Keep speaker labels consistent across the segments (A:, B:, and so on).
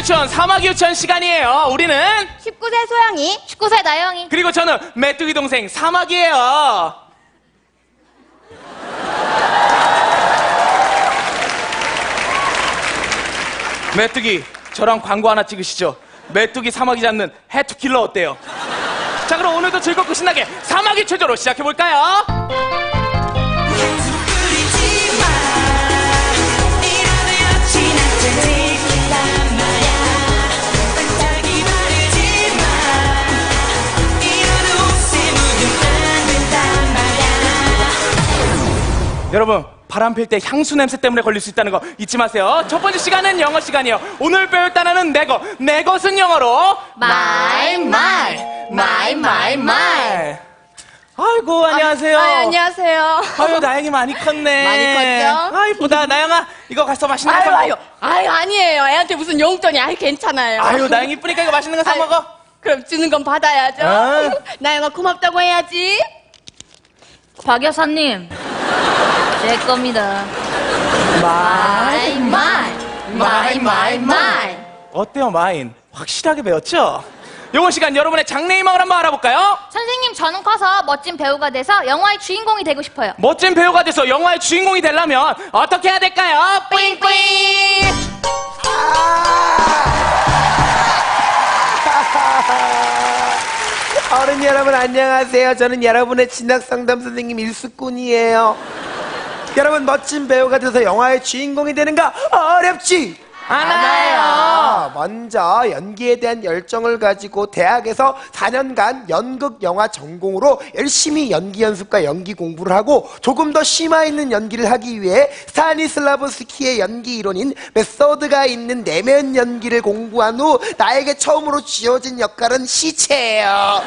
A: 유치원, 사마귀 유치원 시간이에요. 우리는
B: 19세 소영이,
C: 19세 나영이.
A: 그리고 저는 메뚜기 동생 사마귀예요. 메뚜기, 저랑 광고 하나 찍으시죠. 메뚜기 사마귀 잡는 해투킬러 어때요? 자, 그럼 오늘도 즐겁고 신나게 사마귀 체조로 시작해볼까요? 여러분, 바람 필 때 향수 냄새 때문에 걸릴 수 있다는 거 잊지 마세요. 첫 번째 시간은 영어 시간이에요. 오늘 배울 단어는 내 것. 내 것은 영어로
C: 말.
A: 아이고, 안녕하세요.
B: 안녕하세요.
A: 아유, 나영이 많이 컸네.
B: 많이 컸죠?
A: 아, 이쁘다. 나영아, 이거 가서 맛있는 거 사 먹어.
B: 아니에요. 애한테 무슨 용돈이. 괜찮아요.
A: 아유, 나영이 이쁘니까 이거 맛있는 거 사 먹어.
B: 그럼 주는 건 받아야죠.
A: 아.
B: 나영아 고맙다고 해야지.
C: 박 여사님, 제 겁니다. 말.
A: 어때요, 마인? 확실하게 배웠죠? 요번 시간 여러분의 장래희망을 한번 알아볼까요?
C: 선생님, 저는 커서 멋진 배우가 돼서 영화의 주인공이 되고 싶어요.
A: 멋진 배우가 돼서 영화의 주인공이 되려면 어떻게 해야 될까요? 뿌잉뿌잉!
D: 어른 여러분 안녕하세요. 저는 여러분의 진학상담 선생님 일수꾼이에요. 여러분, 멋진 배우가 돼서 영화의 주인공이 되는 거 어렵지 않아요. 먼저 연기에 대한 열정을 가지고 대학에서 4년간 연극 영화 전공으로 열심히 연기 연습과 연기 공부를 하고 조금 더 심화 있는 연기를 하기 위해 스타니슬라브스키의 연기 이론인 메소드가 있는 내면 연기를 공부한 후 나에게 처음으로 쥐어진 역할은 시체예요.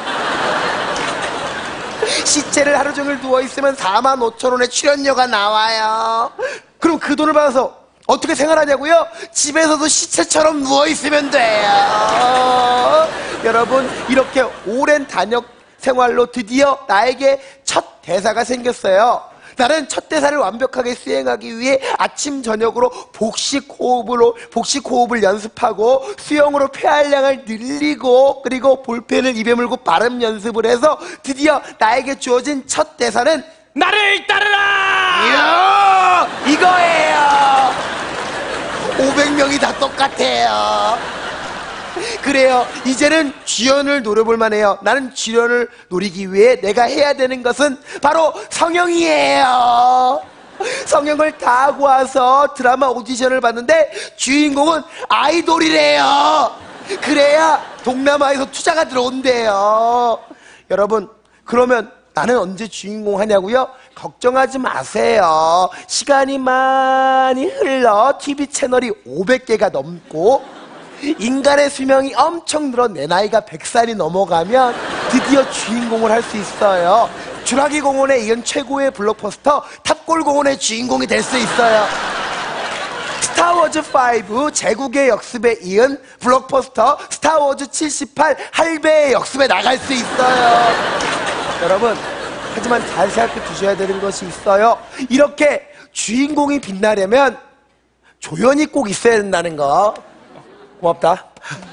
D: 시체를 하루 종일 누워있으면 45,000원의 출연료가 나와요. 그럼 그 돈을 받아서 어떻게 생활하냐고요? 집에서도 시체처럼 누워있으면 돼요. 여러분, 이렇게 오랜 단역 생활로 드디어 나에게 첫 대사가 생겼어요. 나는 첫 대사를 완벽하게 수행하기 위해 아침 저녁으로 복식 호흡을 연습하고 수영으로 폐활량을 늘리고 그리고 볼펜을 입에 물고 발음 연습을 해서 드디어 나에게 주어진 첫 대사는
A: 나를 따르라!
D: 이거예요. 500명이 다 똑같아요. 그래요, 이제는 주연을 노려볼 만해요. 나는 주연을 노리기 위해 내가 해야 되는 것은 바로 성형이에요. 성형을 다 하고 와서 드라마 오디션을 봤는데 주인공은 아이돌이래요. 그래야 동남아에서 투자가 들어온대요. 여러분, 그러면 나는 언제 주인공 하냐고요? 걱정하지 마세요. 시간이 많이 흘러 TV 채널이 500개가 넘고 인간의 수명이 엄청 늘어 내 나이가 100살이 넘어가면 드디어 주인공을 할 수 있어요. 주라기 공원에 이은 최고의 블록버스터 탑골 공원의 주인공이 될 수 있어요. 스타워즈 5 제국의 역습에 이은 블록버스터 스타워즈 78 할배의 역습에 나갈 수 있어요. 여러분, 하지만 잘 생각해 두셔야 되는 것이 있어요. 이렇게 주인공이 빛나려면 조연이 꼭 있어야 된다는 거. 고맙다.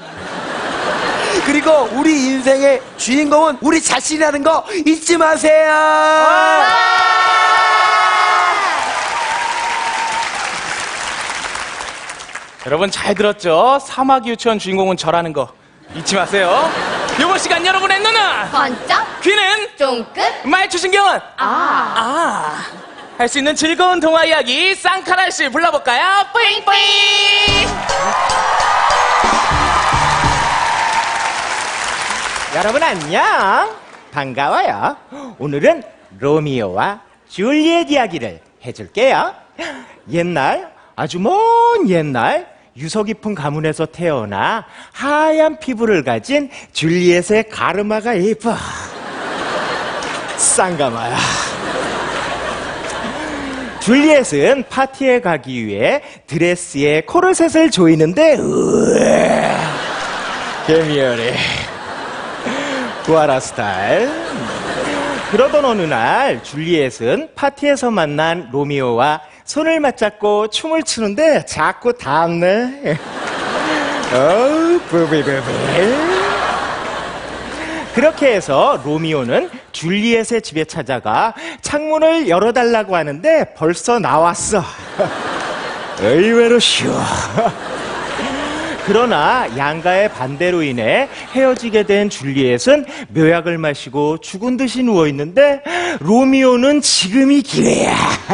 D: 그리고 우리 인생의 주인공은 우리 자신이라는 거 잊지 마세요.
A: 여러분 잘 들었죠? 사마귀 유치원 주인공은 저라는 거 잊지 마세요. 이번 시간 여러분의 눈은
C: 번쩍,
A: 귀는
C: 쫑긋,
A: 말추신경은 할 수 있는 즐거운 동화 이야기 쌍카라씨 불러볼까요? 뿌잉뿌잉.
E: 여러분 안녕, 반가워요. 오늘은 로미오와 줄리엣 이야기를 해줄게요. 옛날, 아주 먼 옛날, 유서 깊은 가문에서 태어나 하얀 피부를 가진 줄리엣의 가르마가 예뻐. 쌍가마야. 줄리엣은 파티에 가기 위해 드레스에 코르셋을 조이는데 개미열이 구하라 스타일. 그러던 어느 날 줄리엣은 파티에서 만난 로미오와 손을 맞잡고 춤을 추는데 자꾸 닿네. 부비부비. 그렇게 해서 로미오는 줄리엣의 집에 찾아가 창문을 열어달라고 하는데 벌써 나왔어. 의외로 쉬워. 그러나 양가의 반대로 인해 헤어지게 된 줄리엣은 묘약을 마시고 죽은 듯이 누워있는데 로미오는 지금이 기회야.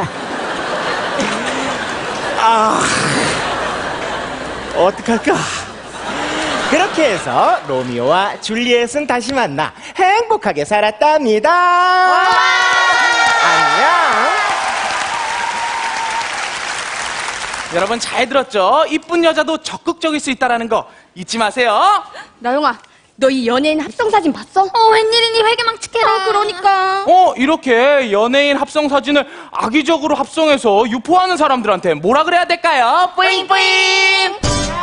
E: 어떡할까? 그렇게 해서 로미오와 줄리엣은 다시 만나 행복하게 살았답니다. 안녕.
A: 여러분 잘 들었죠? 이쁜 여자도 적극적일 수 있다는 거 잊지 마세요.
B: 나영아, 너 이 연예인 합성사진 봤어?
C: 웬일이니 회개망측해라.
B: 그러니까.
A: 이렇게 연예인 합성 사진을 악의적으로 합성해서 유포하는 사람들한테 뭐라 그래야 될까요? 뿌잉뿌잉!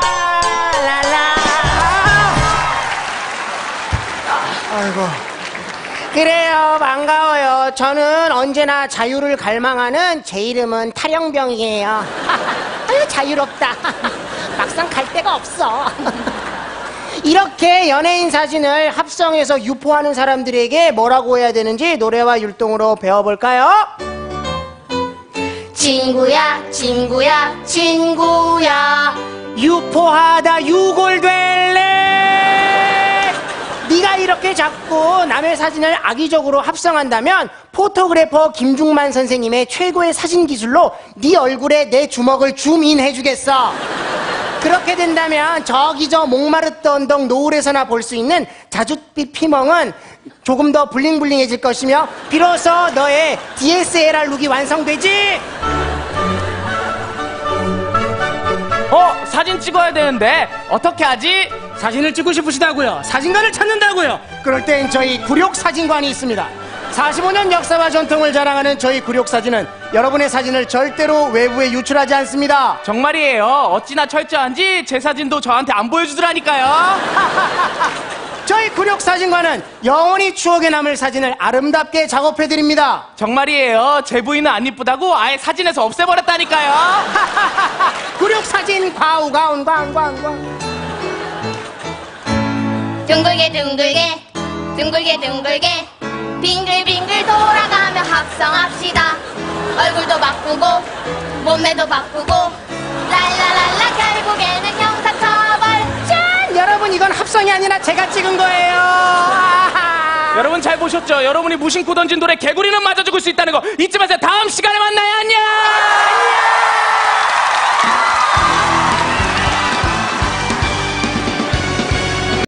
F: 아이고. 그래요, 반가워요. 저는 언제나 자유를 갈망하는 제 이름은 탈영병이에요. 아유, 자유롭다. 막상 갈 데가 없어. 이렇게 연예인 사진을 합성해서 유포하는 사람들에게 뭐라고 해야 되는지 노래와 율동으로 배워볼까요? 친구야, 친구야, 친구야, 유포하다 유골될래. 네가 이렇게 자꾸 남의 사진을 악의적으로 합성한다면 포토그래퍼 김중만 선생님의 최고의 사진 기술로 네 얼굴에 내 주먹을 줌인 해주겠어. 그렇게 된다면 저기 저 목마르던 언덕 노을에서나 볼 수 있는 자줏빛 피멍은 조금 더 블링블링해질 것이며 비로소 너의 DSLR 룩이 완성되지.
A: 사진 찍어야 되는데 어떻게 하지?
F: 사진을 찍고 싶으시다고요? 사진관을 찾는다고요? 그럴 땐 저희 굴욕사진관이 있습니다. 45년 역사와 전통을 자랑하는 저희 굴욕사진은 여러분의 사진을 절대로 외부에 유출하지 않습니다.
A: 정말이에요. 어찌나 철저한지 제 사진도 저한테 안 보여주더라니까요.
F: 저희 굴욕사진관은 영원히 추억에 남을 사진을 아름답게 작업해드립니다.
A: 정말이에요. 제 부인은 안 이쁘다고 아예 사진에서 없애버렸다니까요.
F: 굴욕사진 과우가운광광광.
C: 둥글게 둥글게 둥글게 둥글게 빙글빙글 돌아가며 합성합시다. 얼굴도 바꾸고 몸매도 바꾸고 랄랄랄라 결국에는 형사처벌.
F: 짠! 여러분, 이건 합성이 아니라 제가 찍은 거예요. 아하.
A: 여러분 잘 보셨죠? 여러분이 무심코 던진 돌에 개구리는 맞아 죽을 수 있다는 거 잊지 마세요. 다음 시간에 만나요. 안녕.